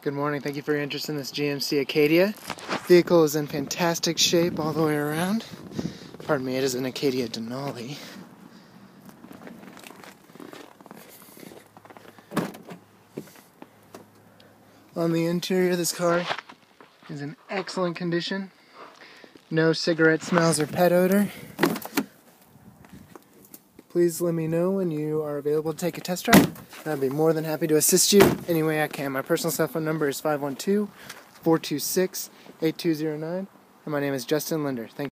Good morning. Thank you for your interest in this Gmc Acadia. Vehicle is in fantastic shape all the way around. Pardon me, it is an Acadia Denali. On the interior, this car is in excellent condition. No cigarette smells or pet odor. Please let me know when you are available to take a test drive. I'd be more than happy to assist you any way I can. My personal cell phone number is 512-426-8209, and my name is Justin Linder. Thank you.